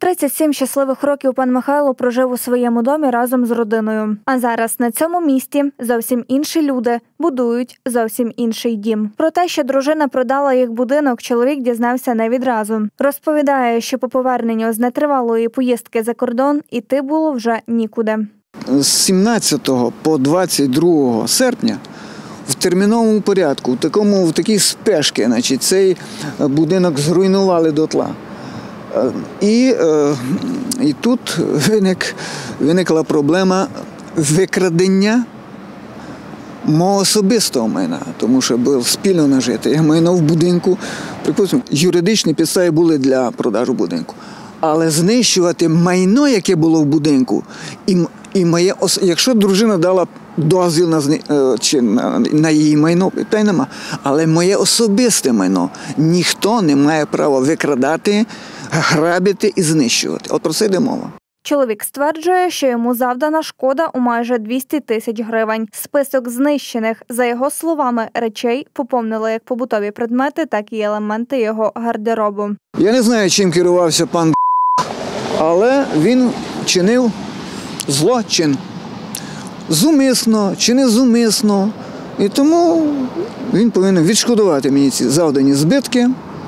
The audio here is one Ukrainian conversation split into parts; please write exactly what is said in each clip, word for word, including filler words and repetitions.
тридцять сім щасливих років пан Михайло прожив у своєму домі разом з родиною. А зараз на цьому місці зовсім інші люди будують зовсім інший дім. Про те, що дружина продала їх будинок, чоловік дізнався не відразу. Розповідає, що по поверненню з нетривалої поїздки за кордон іти було вже нікуди. З сімнадцятого по двадцять другого серпня в терміновому порядку, в такому в такій спешці, значить, цей будинок зруйнували дотла. І, і тут виник, виникла проблема викрадення мого особистого майна, тому що було спільно нажите майно в будинку. Припустимо, юридичні підстави були для продажу будинку. Але знищувати майно, яке було в будинку, і, і моє, якщо дружина дала дозвіл на, чи на, на її майно, питань нема. Але моє особисте майно ніхто не має права викрадати, грабити і знищувати. От про це йде мова. Чоловік стверджує, що йому завдана шкода у майже двісті тисяч гривень. Список знищених, за його словами, речей поповнили як побутові предмети, так і елементи його гардеробу. Я не знаю, чим керувався пан, але він чинив злочин. Зумисно чи не зумисно. І тому він повинен відшкодувати мені ці завдані збитки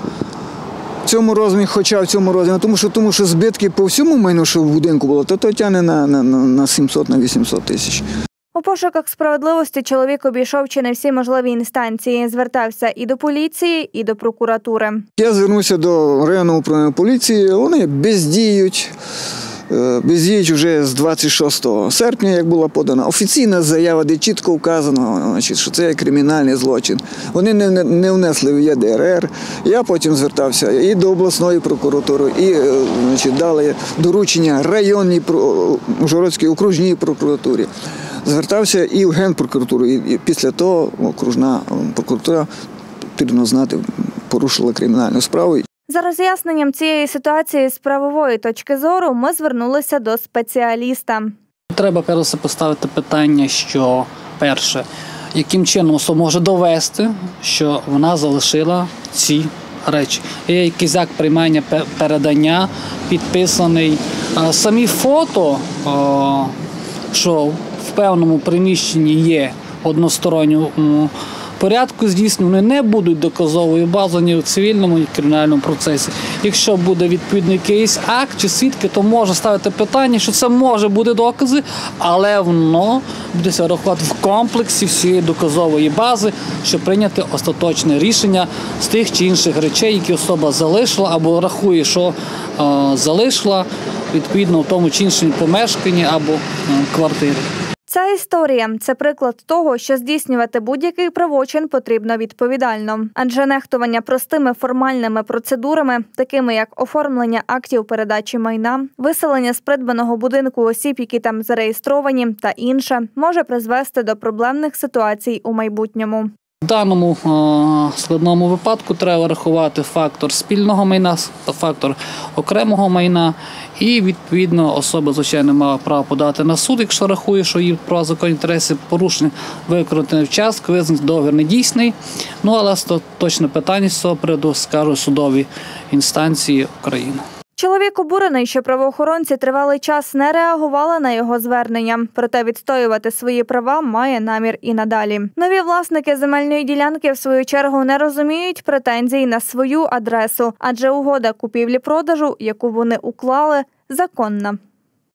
в цьому розмірі, хоча в цьому розмірі, тому що, тому що збитки по всьому майну, що в будинку було, то то тягне на, на, на сімсот, на вісімсот тисяч. У пошуках справедливості чоловік обійшов чи не всі можливі інстанції. Звертався і до поліції, і до прокуратури. Я звернувся до районного управління поліції, вони бездіють. Бездіють вже з двадцять шостого серпня, як була подана офіційна заява, де чітко вказано, значить, що це кримінальний злочин. Вони не, не, не внесли в Є Д Р Р. Я потім звертався і до обласної прокуратури, і значить, дали доручення районній, Ужгородській окружній прокуратурі. Звертався і в Генпрокуратуру, і після того окружна прокуратура, потрібно знати, порушила кримінальну справу. За роз'ясненням цієї ситуації з правової точки зору ми звернулися до спеціаліста. Треба перше поставити питання, що перше, яким чином особа може довести, що вона залишила ці речі. Є якийсь акт приймання, передання, підписаний. Самі фото, що в певному приміщенні є односторонньому порядку здійснення, вони не будуть доказовою базою ні в цивільному, ні в кримінальному процесі. Якщо буде відповідний якийсь акт чи свідки, то може ставити питання, що це може бути докази, але воно буде рахувати в комплексі всієї доказової бази, щоб прийняти остаточне рішення з тих чи інших речей, які особа залишила або рахує, що е, залишила відповідно в тому чи іншому помешканні або е, квартирі. Ця історія – це приклад того, що здійснювати будь-який правочин потрібно відповідально. Адже нехтування простими формальними процедурами, такими як оформлення актів передачі майна, виселення з придбаного будинку осіб, які там зареєстровані, та інше, може призвести до проблемних ситуацій у майбутньому. В даному е, складному випадку треба рахувати фактор спільного майна та фактор окремого майна. І, відповідно, особа, звичайно, має право подати на суд, якщо рахує, що її права законні інтереси порушені, виконати вчасно, визнати договір недійсний. Ну, але точне питання з цього приводу скажуть судові інстанції України. Чоловік обурений, що правоохоронці тривалий час не реагували на його звернення. Проте відстоювати свої права має намір і надалі. Нові власники земельної ділянки, в свою чергу, не розуміють претензій на свою адресу, адже угода купівлі-продажу, яку вони уклали, законна.